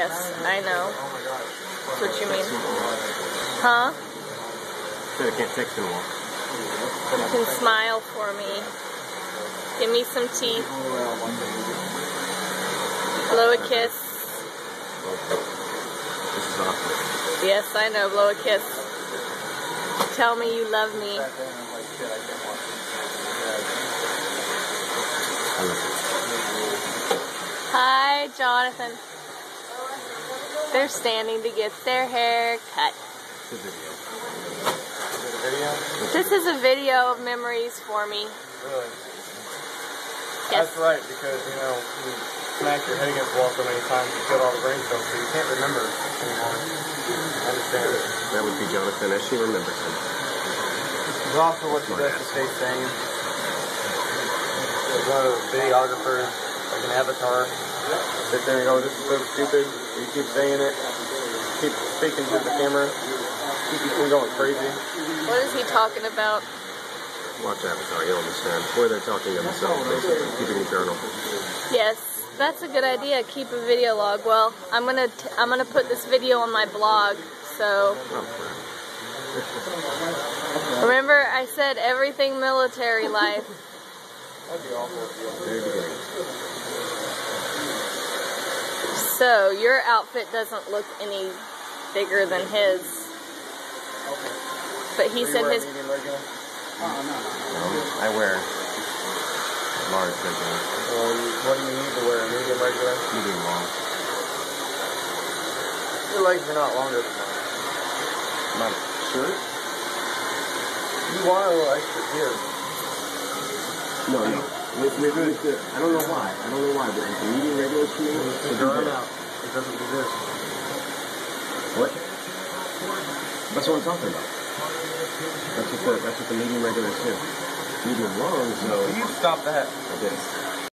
Yes, I know. That's what you mean. Huh? Said I can't text anymore. You can smile for me. Give me some teeth. Blow a kiss. This is awkward. Yes, I know. Blow a kiss. Tell me you love me. I love you. Hi, Jonathan. They're standing to get their hair cut. It's a video. This is a video of memories for me. Really? Yes. That's right, because, you know, you smacked your head against the wall so many times you killed all the brain cells, so you can't remember anymore. I understand. That would be Jonathan as she remembers him. It's also what she does to stay sane. She's one of those videographers, like an avatar. Sit there and go, this is so stupid. You keep saying it. Keep speaking to the camera. Keep you from going crazy. What is he talking about? Watch Avatar, you'll understand. Where they're talking to themselves, basically, keeping a journal. Yes, that's a good idea. Keep a video log. Well, I'm gonna put this video on my blog. So remember, I said everything military life. That'd be awful. Very beginning. So your outfit doesn't look any bigger than his. But he said his. No, I wear large regular. Well, what do you need to wear? A medium regular? Medium long. Your legs are not longer than mine. My shirt? You want a little extra here. No. With the, I don't know why. I don't know why, but the medium regular to me, So draw them out. It doesn't do this. What? That's what I'm talking about. That's what the medium regulars do. Medium longs, though. You stop that. I did.